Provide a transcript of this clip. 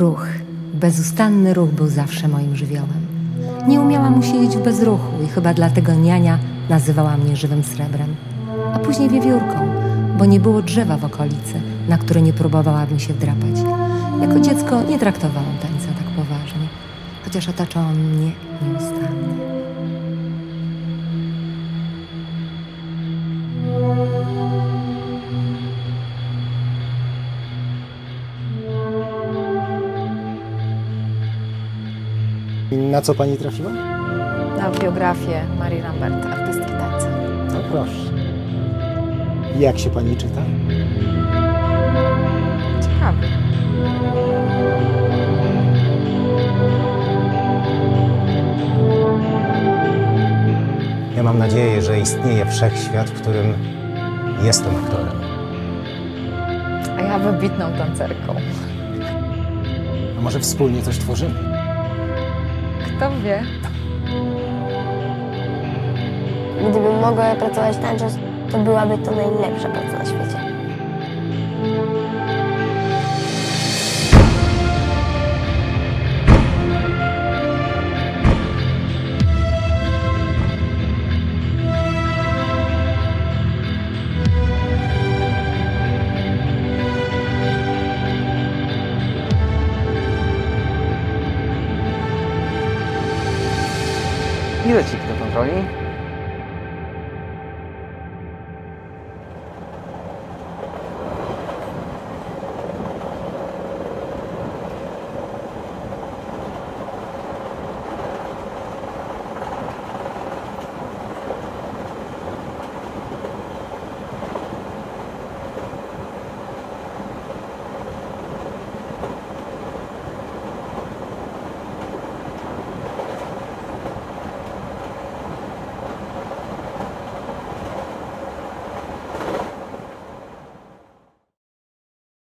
Ruch, bezustanny ruch był zawsze moim żywiołem. Nie umiałam usiedzieć w bezruchu i chyba dlatego niania nazywała mnie żywym srebrem, a później wiewiórką, bo nie było drzewa w okolicy, na które nie próbowałabym się wdrapać. Jako dziecko nie traktowałam tańca tak poważnie, chociaż otaczał on mnie nieustannie. Na co pani trafiła? Na biografię Marii Lambert, artystki tańca. No proszę. Jak się pani czyta? Ciekawe. Ja mam nadzieję, że istnieje wszechświat, w którym jestem aktorem. A ja wybitną tancerką. A może wspólnie coś tworzymy? Kto wie? Gdybym mogła pracować tańcząc, to byłaby to najlepsza praca na świecie. Ile ci do kontroli?